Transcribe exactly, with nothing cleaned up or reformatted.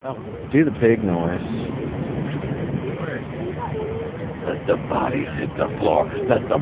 Oh, do the pig noise. Let the bodies hit the floor. Let the